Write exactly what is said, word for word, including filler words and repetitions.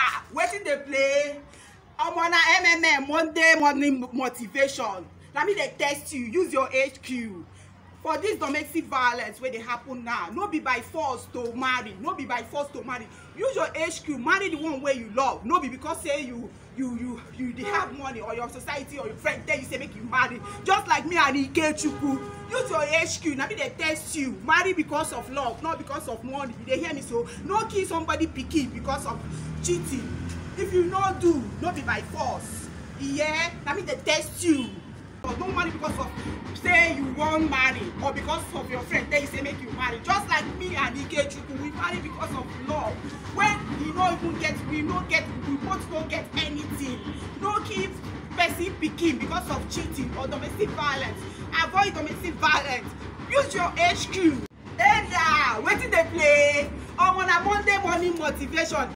Waiting they play. I'm on a M M M Monday morning motivation. Let me they test you. Use your H Q. For this domestic violence where they happen now, no be by force to marry, no be by force to marry. Use your H Q, marry the one where you love. No be because say you you you you they have money or your society or your friend tell you say make you marry. Just like me and ikechukwu. Use your H Q. Now me they test you. Marry because of love, not because of money. They hear me so. No kill somebody pikin because of cheating. If you not do, no be by force. Yeah, now me they test you. Don't marry because of say you won't marry or because of your friend then you say make you marry. Just like me and ikechukwu, we marry because of love. When you don't even get, we don't get, we both don't get anything. No keep person pikin because of cheating or domestic violence. Avoid domestic violence. Use your H Q. Hey, yeah, waiting they play. I'm on a Monday morning motivation.